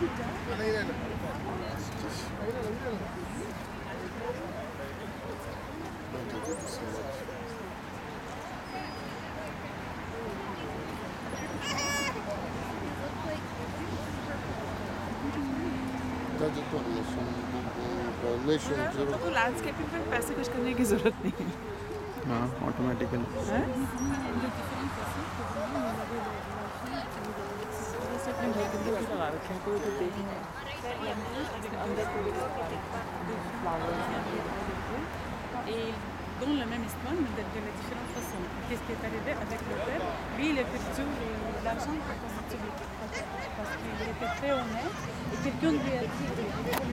तो लैंडस्केपिंग पे पैसे कुछ करने की जरूरत नहीं है। हाँ automatically Et dans la même histoire, nous avons de la différente façon. Qu'est-ce qui est arrivé avec le père? Lui, il a perdu l'argent pour son activité. Parce qu'il était très honnête et quelqu'un lui a dit